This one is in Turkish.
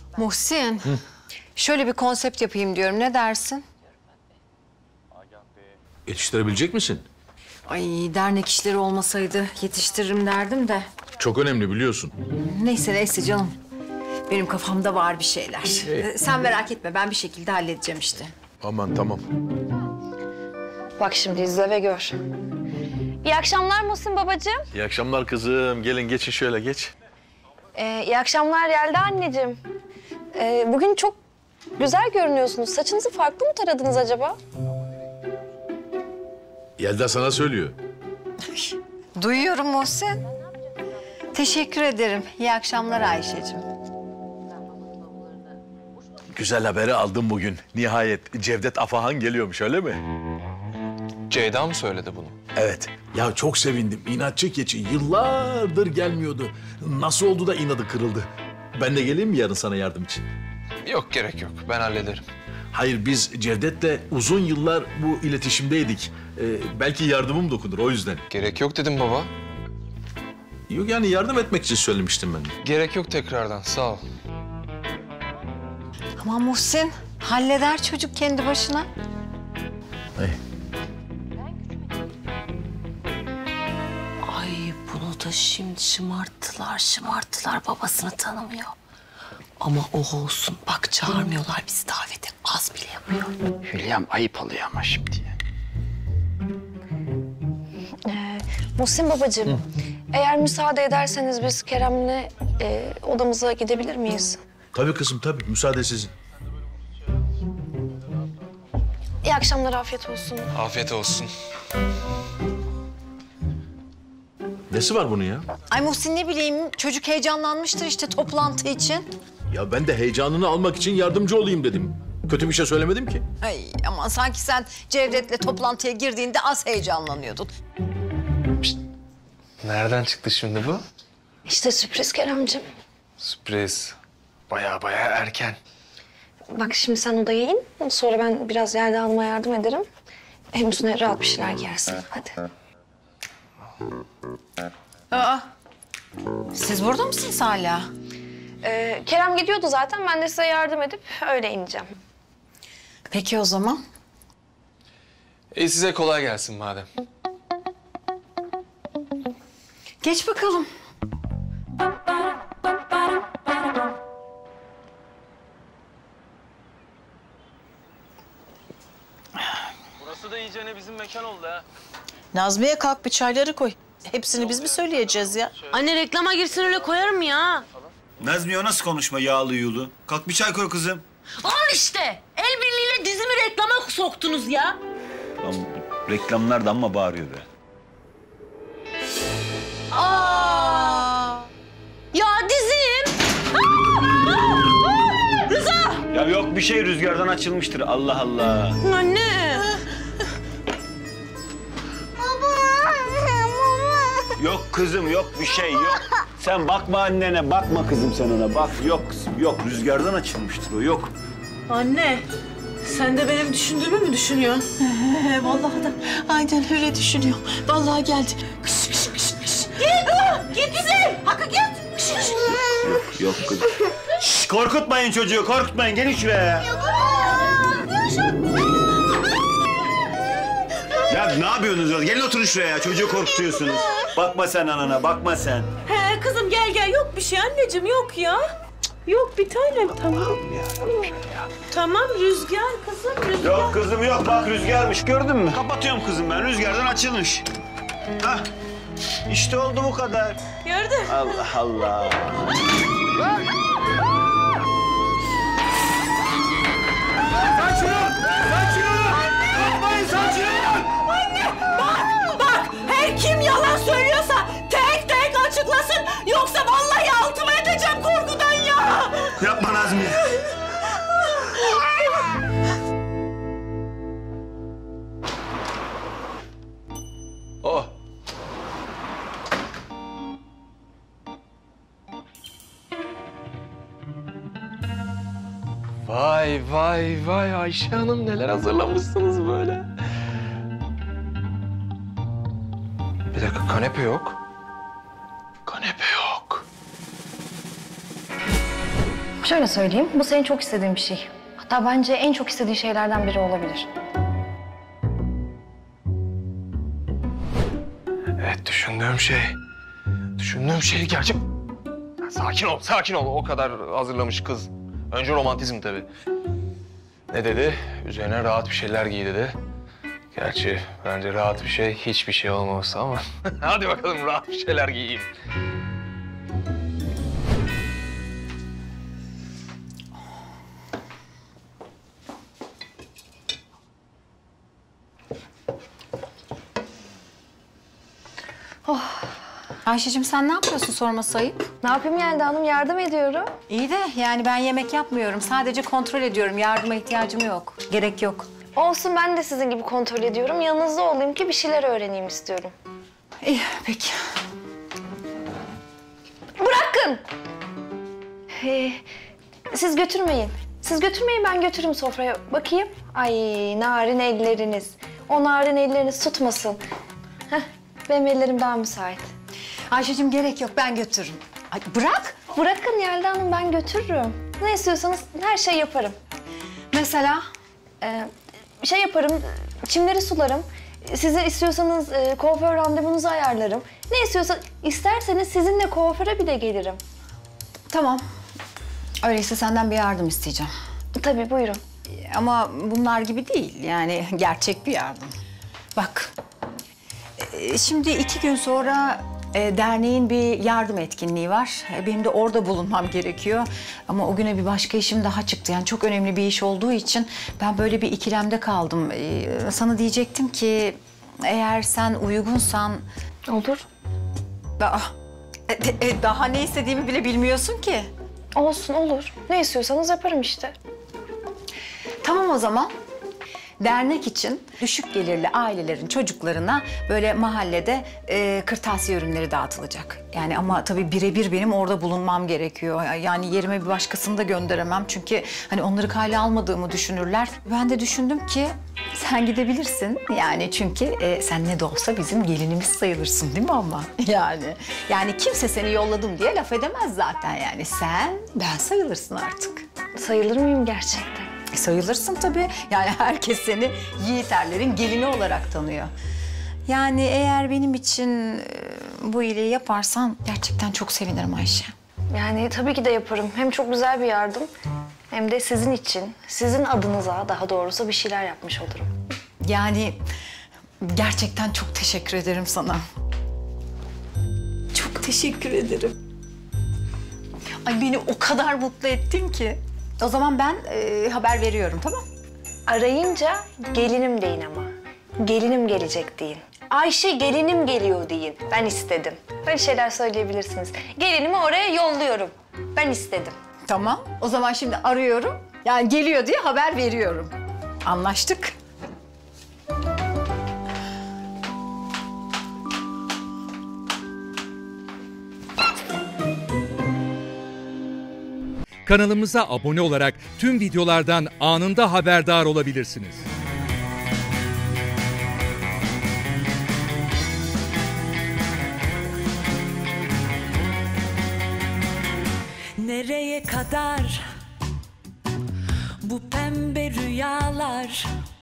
Muhsin, şöyle bir konsept yapayım diyorum. Ne dersin? Yetiştirebilecek misin? Ay dernek işleri olmasaydı yetiştiririm derdim de. Çok önemli biliyorsun. Neyse canım. Benim kafamda var bir şeyler. Sen merak etme, ben bir şekilde halledeceğim işte. Aman tamam. Bak şimdi izle ve gör. İyi akşamlar Muhsin babacığım. İyi akşamlar kızım. Gelin geçin şöyle geç. İyi akşamlar Yelda anneciğim. Bugün çok güzel görünüyorsunuz. Saçınızı farklı mı taradınız acaba? Yelda sana söylüyor. Duyuyorum Muhsin. Teşekkür ederim. İyi akşamlar Ayşe'cim. Güzel haberi aldım bugün. Nihayet Cevdet Afahan geliyormuş öyle mi? Ceyda mı söyledi bunu? Evet. Ya çok sevindim. İnatçı keçi yıllardır gelmiyordu. Nasıl oldu da inadı kırıldı? Ben de geleyim mi yarın sana yardım için? Yok gerek yok. Ben hallederim. Hayır biz Cevdet'le uzun yıllar bu iletişimdeydik. Belki yardımım dokunur o yüzden. Gerek yok dedim baba. Yok yani yardım etmek için söylemiştim ben de. Gerek yok tekrardan. Sağ ol. Ama Muhsin halleder çocuk kendi başına. Hey. Ay bunu da şimdi şımarttılar. Babasını tanımıyor. Ama o olsun. Bak çağırmıyorlar bizi davete. Az bile yapıyor. Hülyam ayıp oluyor ama şimdi. Muhsin babacığım, eğer müsaade ederseniz biz Kerem'le odamıza gidebilir miyiz? Tabii kızım tabii. Müsaade sizin. İyi akşamlar, afiyet olsun. Afiyet olsun. Nesi var bunun ya? Ay Muhsin ne bileyim çocuk heyecanlanmıştır işte toplantı için. Ya ben de heyecanını almak için yardımcı olayım dedim. Kötü bir şey söylemedim ki. Ay aman sanki sen Cevdet'le toplantıya girdiğinde az heyecanlanıyordun. Nereden çıktı şimdi bu? İşte sürpriz Kerem'ciğim. Sürpriz. Baya erken. Bak şimdi sen odaya in, sonra ben biraz Yelda Hanım'a yardım ederim. Hem üstüne rahat bir şeyler giyersin, hadi. Siz burada mısınız hala? Kerem gidiyordu zaten, ben de size yardım edip öyle ineceğim. Peki o zaman. Size kolay gelsin madem. Geç bakalım. Burası da iyicene bizim mekan oldu ha. Nazmiye kalk bir çayları koy. Hepsini biz mi söyleyeceğiz ya? Anne reklama girsin öyle koyarım ya. Nazmiye o nasıl konuşma yağlı yulu? Kalk bir çay koy kızım. Al işte. El birliğiyle dizimi reklama soktunuz ya. Lan reklamlar da amma bağırıyor be. Ya dizim. Rıza. Ya yok bir şey rüzgardan açılmıştır. Allah Allah. Anne. Yok kızım yok bir şey yok. Sen bakma annene bakma kızım sen ona bak. Yok rüzgardan açılmıştır o yok. Anne, sen de benim düşündüğümü mü düşünüyorsun? Vallahi da aynen öyle düşünüyor. Vallahi geldi. Kış kış kış kış. Git dizim. Hakkı git. Kış kış. Yok kızım. Şş, korkutmayın çocuğu korkutmayın gelin şuraya. Ya ne yapıyorsunuz? Gelin oturun şuraya çocuğu korkutuyorsunuz. Bakma sen anana bakma sen. He kızım gel yok bir şey anneciğim yok ya. Yok bir tanem tamam. Tamam Rüzgar kızım Rüzgar. Yok kızım yok bak rüzgarmış gördün mü? Kapatıyorum kızım ben rüzgardan açılmış. Hah işte oldu bu kadar. Gördün. Allah Allah. Her kim yalan söylüyorsa tek tek açıklasın. Yoksa vallahi altıma edeceğim korkudan ya. Yapma Nazmiye. Oh. Vay Ayşe Hanım neler hazırlamışsınız böyle. Bir dakika kanepe yok. Kanepe yok. Şöyle söyleyeyim, bu senin çok istediğin bir şey. Hatta bence en çok istediğin şeylerden biri olabilir. Evet, düşündüğüm şey gerçek. Sakin ol. O kadar hazırlamış kız. Önce romantizm tabii. Ne dedi? Üzerine rahat bir şeyler giy dedi. Gerçi bence rahat bir şey hiçbir şey olmaması ama. Hadi bakalım rahat bir şeyler giyeyim. Ayşe'cim sen ne yapıyorsun sorması ayıp? Ne yapayım Yelda Hanım, yardım ediyorum. İyi de yani ben yemek yapmıyorum. Sadece kontrol ediyorum. Yardıma ihtiyacım yok. Gerek yok. Olsun, ben de sizin gibi kontrol ediyorum. Yanınızda olayım ki bir şeyler öğreneyim istiyorum. İyi peki. Bırakın! Siz götürmeyin. Ben götürürüm sofraya. Bakayım. Ay narin elleriniz. O narin elleriniz tutmasın. Heh, benim ellerim daha müsait. Ayşe'cim gerek yok ben götürürüm. Ay bırak. Bırakın Yelda Hanım, ben götürürüm. Ne istiyorsanız her şeyi yaparım. Mesela? Şey yaparım, çimleri sularım. Size istiyorsanız kuaför randevunuzu ayarlarım. Ne isterseniz sizinle kuaföre bile gelirim. Tamam. Öyleyse senden bir yardım isteyeceğim. Tabii, buyurun. Ama bunlar gibi değil. Yani gerçek bir yardım. Bak. Şimdi 2 gün sonra derneğin bir yardım etkinliği var. Benim de orada bulunmam gerekiyor. Ama o güne bir başka işim daha çıktı. Yani çok önemli bir iş olduğu için ben böyle bir ikilemde kaldım. Sana diyecektim ki eğer sen uygunsan... Olur. Daha ne istediğimi bile bilmiyorsun ki. Olsun, olur. Ne istiyorsanız yaparım işte. Tamam o zaman. Dernek için düşük gelirli ailelerin çocuklarına böyle mahallede kırtasiye ürünleri dağıtılacak. Yani ama tabii birebir benim orada bulunmam gerekiyor. Yani yerime bir başkasını da gönderemem. Çünkü hani onları kale almadığımı düşünürler. Ben de düşündüm ki sen gidebilirsin. Yani çünkü sen ne de olsa bizim gelinimiz sayılırsın değil mi ama? Yani kimse seni yolladım diye laf edemez zaten yani. Sen, ben sayılırsın artık. Sayılır mıyım gerçekten? Sayılırsın tabii. Yani herkes seni Yiğiterlerin gelini olarak tanıyor. Yani eğer benim için bu iyiliği yaparsan gerçekten çok sevinirim Ayşe. Yani tabii ki de yaparım. Hem çok güzel bir yardım hem de sizin için, sizin adınıza daha doğrusu bir şeyler yapmış olurum. Yani gerçekten çok teşekkür ederim sana. Çok teşekkür ederim. Ay beni o kadar mutlu ettin ki. O zaman ben haber veriyorum, tamam? Arayınca gelinim deyin ama. Gelinim gelecek deyin. Ayşe gelinim geliyor deyin. Ben istedim. Böyle şeyler söyleyebilirsiniz. Gelinimi oraya yolluyorum. Ben istedim. Tamam. O zaman şimdi arıyorum. Yani geliyor diye haber veriyorum. Anlaştık. Kanalımıza abone olarak tüm videolardan anında haberdar olabilirsiniz. Nereye kadar bu pembe rüyalar?